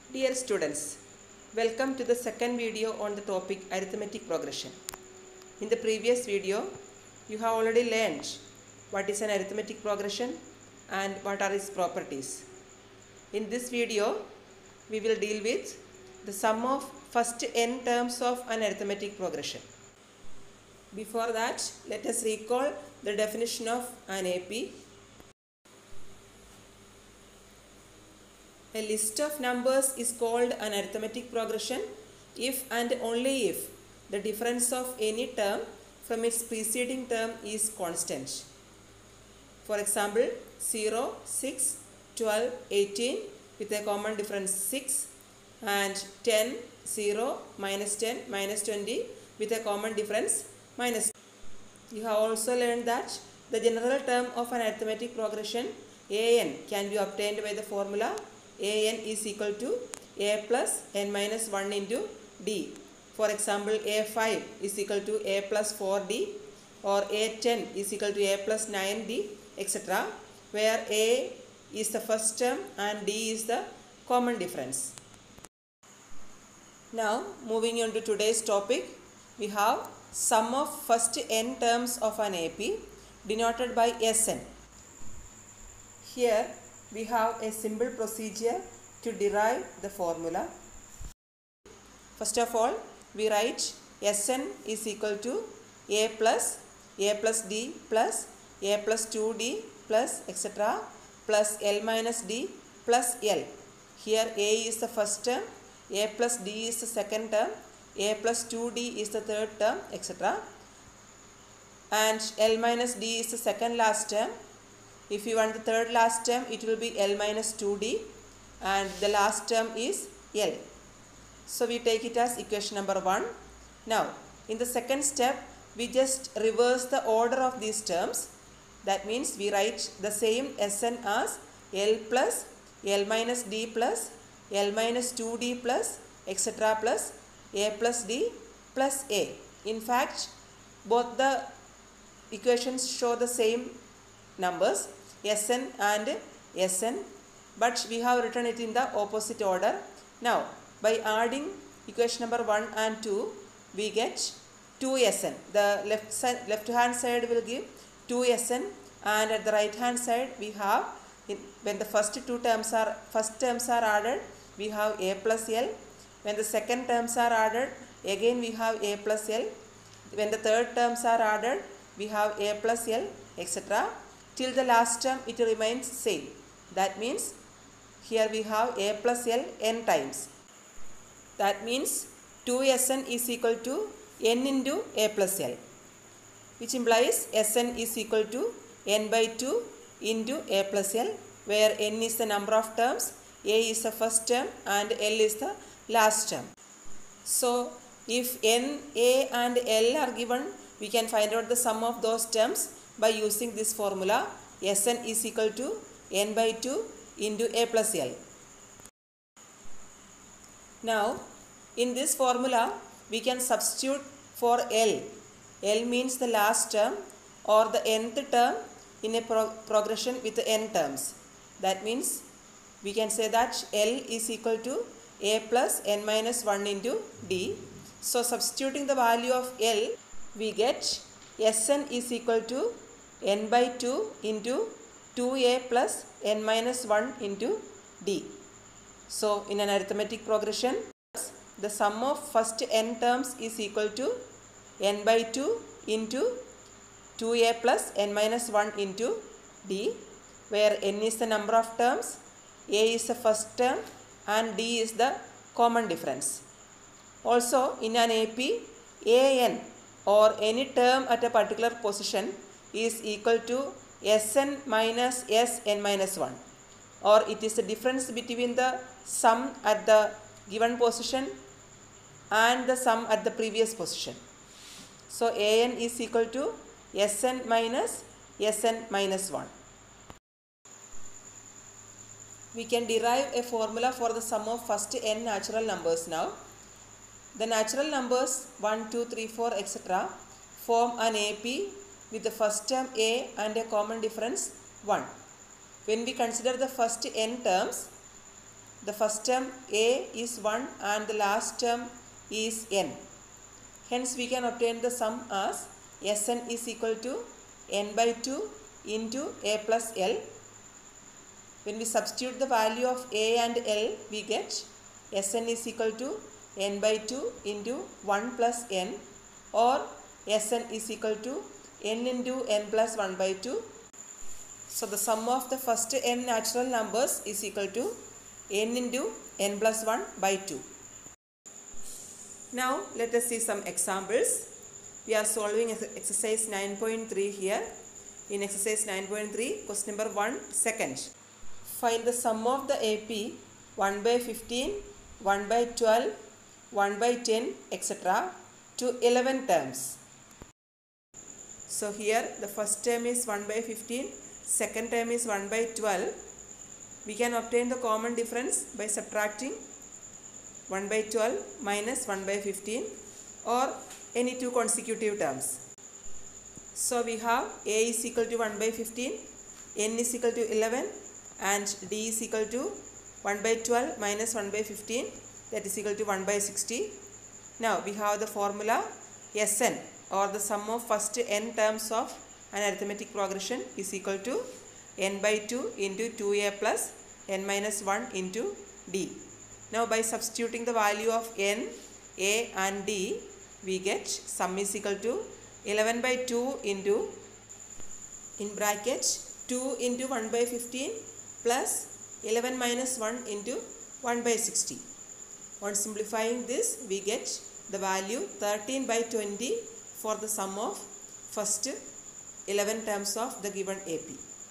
Dear students, welcome to the second video on the topic arithmetic progression. In the previous video, you have already learned what is an arithmetic progression and what are its properties. In this video, we will deal with the sum of first n terms of an arithmetic progression. Before that, let us recall the definition of an AP. A list of numbers is called an arithmetic progression if and only if the difference of any term from its preceding term is constant. For example, 0, 6, 12, 18 with a common difference 6 and 10, 0, minus 10, minus 20 with a common difference minus. You have also learned that the general term of an arithmetic progression an can be obtained by the formula an is equal to a plus n minus 1 into d. For example, a5 is equal to a plus 4d or a10 is equal to a plus 9d, etc., where a is the first term and d is the common difference. Now, moving on to today's topic, we have sum of first n terms of an AP denoted by Sn. Here we have a simple procedure to derive the formula. First of all, we write Sn is equal to a plus d plus a plus 2d plus etc. plus l minus d plus l. Here a is the first term, a plus d is the second term, a plus 2d is the third term, etc. and l minus d is the second last term. If you want the third last term, it will be L minus 2d and the last term is L. So we take it as equation number 1. Now, in the second step, we just reverse the order of these terms. That means we write the same Sn as L plus L minus d plus L minus 2d plus etc. plus a plus d plus a. In fact, both the equations show the same numbers Sn and Sn, but we have written it in the opposite order. Now, by adding equation number 1 and 2, we get 2Sn. The left hand side will give 2Sn and at the right hand side we have, when the first terms are added, we have a plus l. When the second terms are added, again we have a plus l. When the third terms are added, we have a plus l, etc. Till the last term it remains same. That means here we have a plus l n times. That means 2Sn is equal to n into a plus l, which implies Sn is equal to n by 2 into a plus l, where n is the number of terms, a is the first term and l is the last term. So if n, a and l are given, we can find out the sum of those terms by using this formula Sn is equal to n by 2 into a plus l. Now, in this formula, we can substitute for L. L means the last term or the nth term in a progression with n terms. That means we can say that L is equal to a plus n minus 1 into d. So, substituting the value of L, we get Sn is equal to n by 2 into 2a plus n minus 1 into d. So, in an arithmetic progression, the sum of first n terms is equal to n by 2 into 2a plus n minus 1 into d, where n is the number of terms, a is the first term and d is the common difference. Also, in an AP, an or any term at a particular position is equal to Sn minus Sn minus 1, or it is the difference between the sum at the given position and the sum at the previous position. So, an is equal to Sn minus Sn minus 1. We can derive a formula for the sum of first n natural numbers now. The natural numbers 1, 2, 3, 4, etc. form an AP with the first term a and a common difference 1. When we consider the first n terms, the first term a is 1 and the last term is n. Hence we can obtain the sum as Sn is equal to n by 2 into a plus l. When we substitute the value of a and l, we get Sn is equal to n by 2 into 1 plus n, or Sn is equal to n into n plus 1 by 2. So the sum of the first n natural numbers is equal to n into n plus 1 by 2. Now let us see some examples. We are solving exercise 9.3 here. In exercise 9.3, question number 1, second. Find the sum of the AP 1 by 15, 1 by 12, 1 by 10, etc. to 11 terms. So here the first term is 1 by 15, second term is 1 by 12. We can obtain the common difference by subtracting 1 by 12 minus 1 by 15 or any two consecutive terms. So we have a is equal to 1 by 15, n is equal to 11 and d is equal to 1 by 12 minus 1 by 15, that is equal to 1 by 60. Now we have the formula Sn, or the sum of first n terms of an arithmetic progression, is equal to n by 2 into 2a plus n minus 1 into d. Now by substituting the value of n, a and d, we get sum is equal to 11 by 2 into, in bracket, 2 into 1 by 15 plus 11 minus 1 into 1 by 60. On simplifying this, we get the value 13 by 20 for the sum of first 11 terms of the given AP.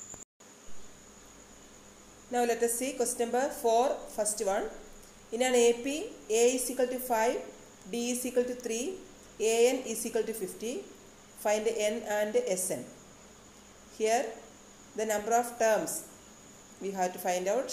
Now let us see question number 4, first one. In an AP, a is equal to 5, d is equal to 3, an is equal to 50. Find n and Sn. Here the number of terms we have to find out.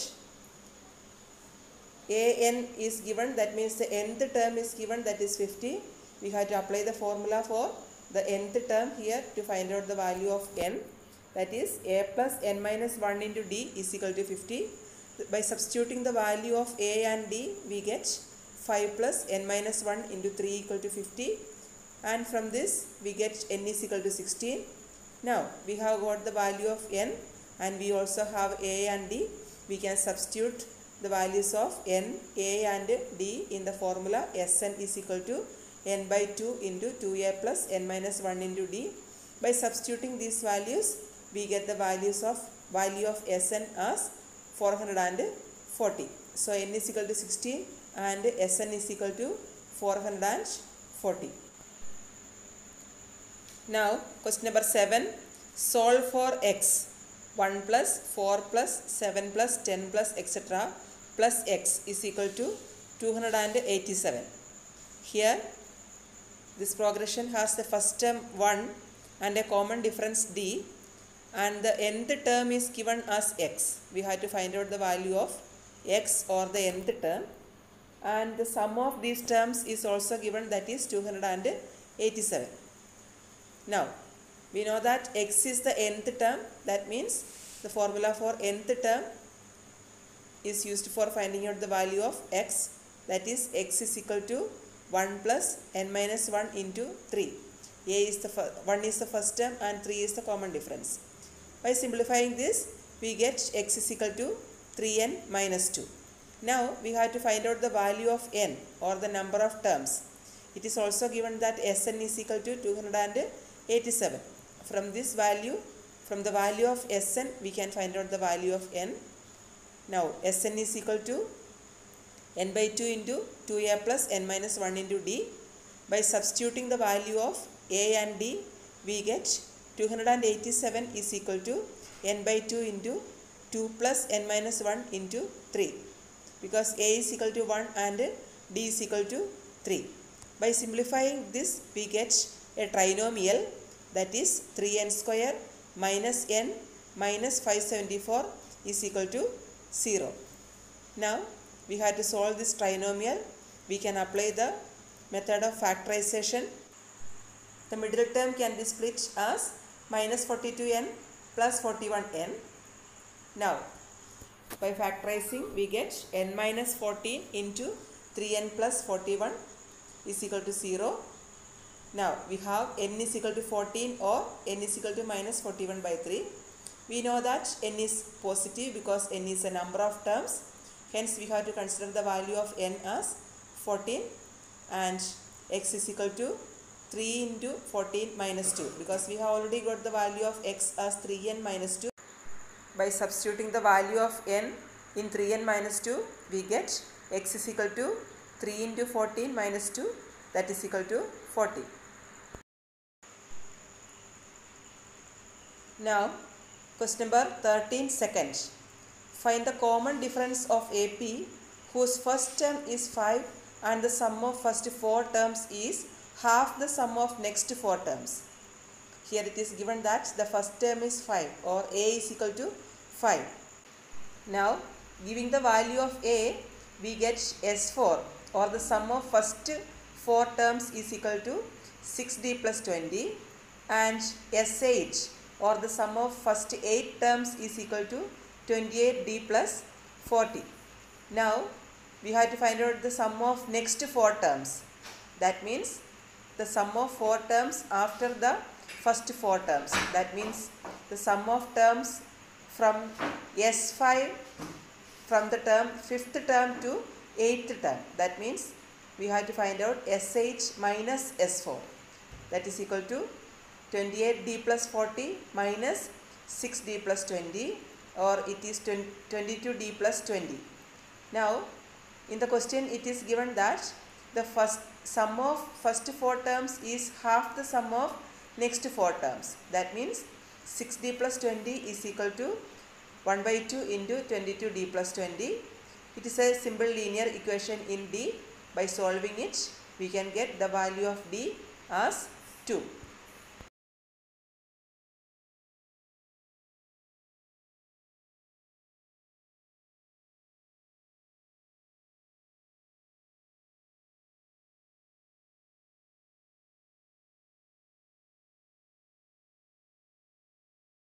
An is given, that means the nth term is given, that is 50. We have to apply the formula for the nth term here to find out the value of n, that is a plus n minus 1 into d is equal to 50. By substituting the value of a and d, we get 5 plus n minus 1 into 3 equal to 50, and from this we get n is equal to 16. Now we have got the value of n and we also have a and d. We can substitute the values of n, a and d in the formula Sn is equal to n by 2 into 2a plus n minus 1 into d. By substituting these values, we get the value of Sn as 440. So n is equal to 16 and Sn is equal to 440. Now question number 7. Solve for x 1 plus 4 plus 7 plus 10 plus etc. plus x is equal to 287. Here this progression has the first term 1 and a common difference d, and the nth term is given as x. We have to find out the value of x, or the nth term, and the sum of these terms is also given, that is 287. Now we know that x is the nth term, that means the formula for nth term is used for finding out the value of x, that is x is equal to 1 plus n minus 1 into 3. 1 is the first term and 3 is the common difference. By simplifying this, we get x is equal to 3n minus 2. Now we have to find out the value of n, or the number of terms. It is also given that Sn is equal to 287. From this value, from the value of Sn, we can find out the value of n. Now Sn is equal to n by 2 into 2a plus n minus 1 into d. By substituting the value of a and d, we get 287 is equal to n by 2 into 2 plus n minus 1 into 3, because a is equal to 1 and d is equal to 3. By simplifying this, we get a trinomial, that is 3n square minus n minus 574 is equal to 0. Now we have to solve this trinomial. We can apply the method of factorization. The middle term can be split as minus 42n plus 41n. Now By factorizing, we get n minus 14 into 3n plus 41 is equal to 0. Now, we have n is equal to 14 or n is equal to minus 41 by 3. We know that n is positive because n is a number of terms. Hence, we have to consider the value of n as 14 and x is equal to 3 into 14 minus 2 because we have already got the value of x as 3n minus 2. By substituting the value of n in 3n minus 2, we get x is equal to 3 into 14 minus 2, that is equal to 40. Now, question number 13 second. Find the common difference of AP whose first term is 5 and the sum of first 4 terms is half the sum of next 4 terms. Here it is given that the first term is 5 or A is equal to 5. Now, giving the value of A, we get S4 or the sum of first 4 terms is equal to 6D plus 20 and S8 or the sum of first 8 terms is equal to 28D plus 40. Now, we have to find out the sum of next 4 terms. That means the sum of 4 terms after the first 4 terms. That means the sum of terms from S5 from the term 5th term to 8th term. That means we have to find out SH minus S4. That is equal to 28D plus 40 minus 6D plus 20 or it is 22D plus 20. Now, in the question it is given that the sum of first 4 terms is half the sum of next 4 terms. That means 6D plus 20 is equal to 1 by 2 into 22D plus 20. It is a simple linear equation in D. By solving it, we can get the value of D as 2.